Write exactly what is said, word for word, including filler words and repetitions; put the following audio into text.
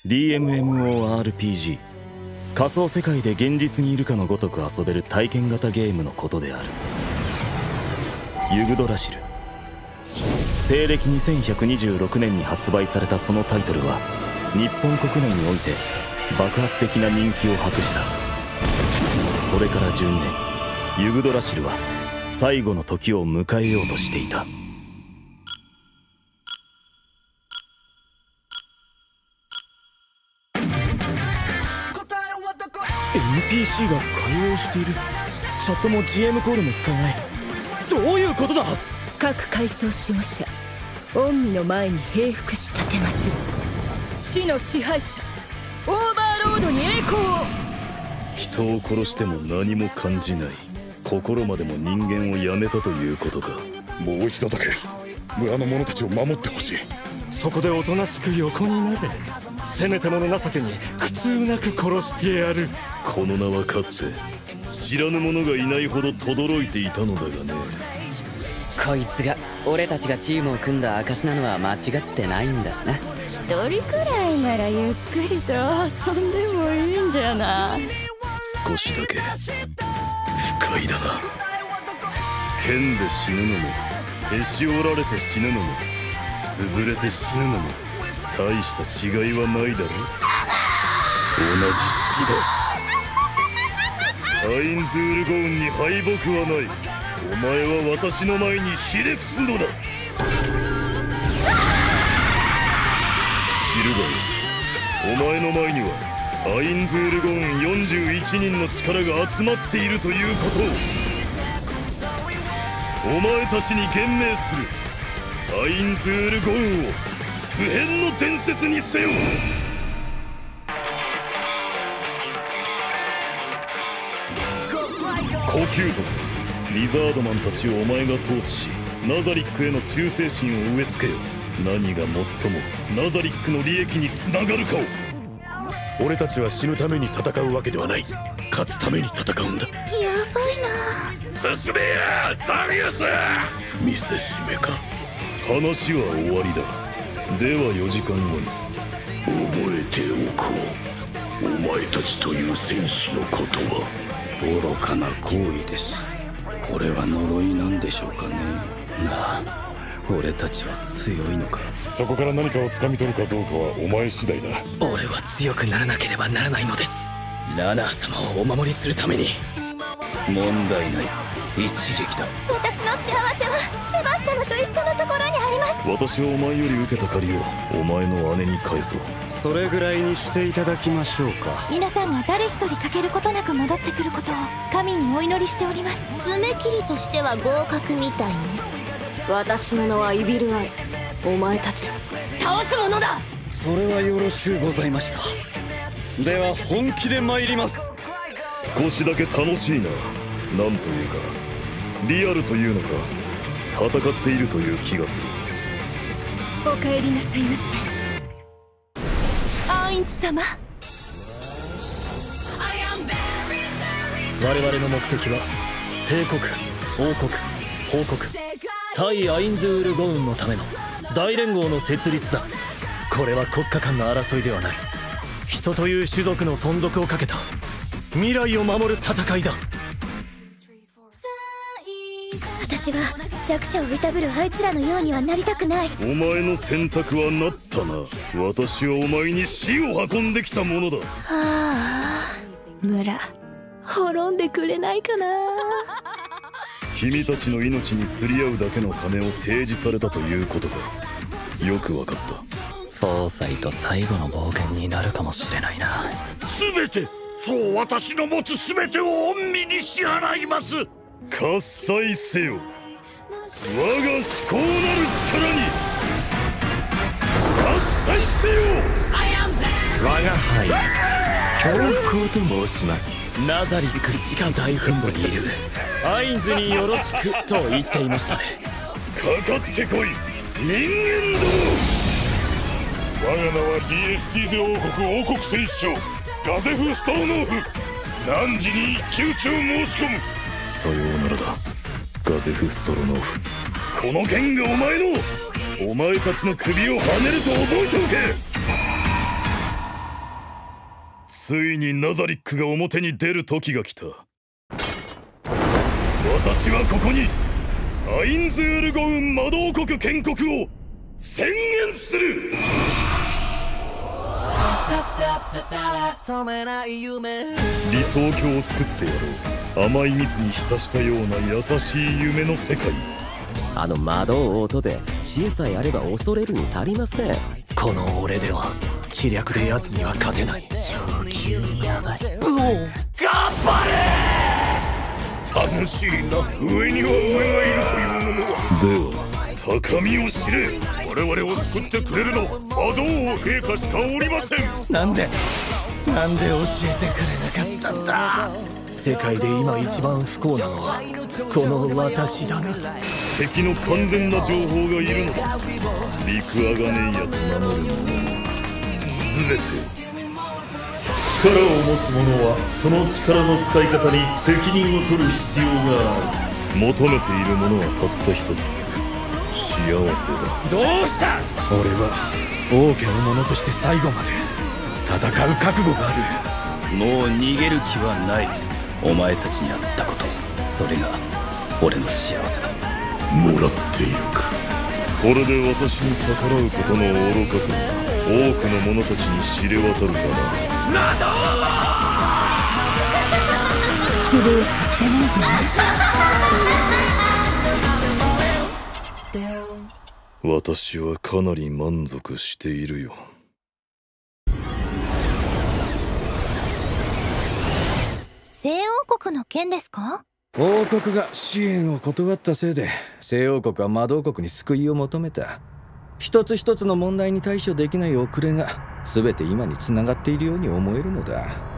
ディーエムエムオーアールピージー 仮想世界で現実にいるかのごとく遊べる体験型ゲームのことである。ユグドラシル。西暦にせんひゃくにじゅうろくねんに発売されたそのタイトルは日本国内において爆発的な人気を博した。それからじゅうにねん、ユグドラシルは最後の時を迎えようとしていた。エヌピーシー が会話をしている。チャットも ジーエム コールも使えない。どういうことだ。 各階層守護者、御身の前に平伏し立てまつる死の支配者オーバーロードに栄光を。 人を殺しても何も感じない。心までも人間をやめたということか。 もう一度だけ村の者たちを守ってほしい。 そこでおとなしく横になれ。せめてもの情けに苦痛なく殺してやる。 この名はかつて知らぬ者がいないほど轟いていたのだがね。 こいつが俺たちがチームを組んだ証なのは間違ってないんだしな。 一人くらいならゆっくりと遊んでもいいんじゃない。 少しだけ不快だな。剣で死ぬのもへし折られて死ぬのも潰れて死ぬのも大した違いはないだろ。同じ死だ。アインズールゴーンに敗北はない。お前は私の前にひれ伏すのだ。知るがよ、お前の前にはアインズールゴーンよんじゅういちにんの力が集まっているということをお前たちに言明する。アインズールゴーンを不変の伝説にせよ。コキュートス、リザードマンたちをお前が統治しナザリックへの忠誠心を植え付けよ。何が最もナザリックの利益につながるかを。 俺たちは死ぬために戦うわけではない。勝つために戦うんだ。 やばいな。 進めやザビウス。見せしめか。 話は終わりだ。ではよじかんごに覚えておこう。お前たちという戦士のことは愚かな行為です。これは呪いなんでしょうかね。なあ、俺たちは強いのか。 そこから何かを掴み取るかどうかはお前次第だ。 俺は強くならなければならないのです。ラナー様をお守りするために。問題ない、一撃だ。 私の幸せはセバス様と一緒のところにあります。 私はお前より受けた借りをお前の姉に返そう。 それぐらいにしていただきましょうか。 皆さんが誰一人欠けることなく戻ってくることを神にお祈りしております。爪切りとしては合格みたいね。私の名はイビルアイ。お前たちを倒すものだ。 それはよろしゅうございました。では本気で参ります。 少しだけ楽しいな。なんというかリアルというのか戦っているという気がする。 お帰りなさいませアインズ様。 我々の目的は帝国、王国、報国、対アインズールゴーンのための大連合の設立だ。これは国家間の争いではない。人という種族の存続をかけた未来を守る戦いだ。 私は弱者をいたぶるあいつらのようにはなりたくない。 お前の選択はなったな。私はお前に死を運んできたものだ。 はあ、村滅んでくれないかな。 君たちの命に釣り合うだけの金を提示されたということか。よくわかった。 フォーサイト最後の冒険になるかもしれないな。 全て、そう私の持つ全てを御身に支払います。 喝采せよ、我が至高なる力に喝采せよ。 我が輩教皇と申します。ナザリック地下大墳墓にいるアインズによろしくと言っていましたね。 かかってこい人間ども。 我が名は ディーエスティーゼ 王国王国戦士長ガゼフ・ストロノーフ。何時に一騎打ちを申し込む。 さようならだガゼフ・ストロノーフ。この剣がお前のお前たちの首をはねると覚えておけ。 ついにナザリックが表に出る時が来た。私はここにアインズールゴウン魔導国建国を宣言する。理想郷を作ってやろう。甘い蜜に浸したような優しい夢の世界。 あの魔導王とで知恵さえあれば恐れるに足りません。 この俺では知略で奴には勝てない。 超級にヤバい。 頑張れ。楽しいな。上には上がいるというのは。では高みを知れ。我々を救ってくれるのは魔導王陛下しかおりません。 なんでなんで教えてくれなかったんだ。世界で今一番不幸なのはこの私だな。 敵の完全な情報がいるのだ。リクアガネイヤと名乗る者全て。 力を持つ者はその力の使い方に責任を取る必要がある。 求めているものはたった一つ、幸せだ。 どうした。俺は王家の者として最後まで戦う覚悟がある。もう逃げる気はない。お前たちにあったこと、それが俺の幸せだ。 もらっていく。これで私に逆らうことの愚かさが多くの者たちに知れ渡るかな。など失礼させないでね。 私はかなり満足しているよ。 西王国の件ですか。 王国が支援を断ったせいで西王国は魔導国に救いを求めた。一つ一つの問題に対処できない遅れが全て今につながっているように思えるのだ。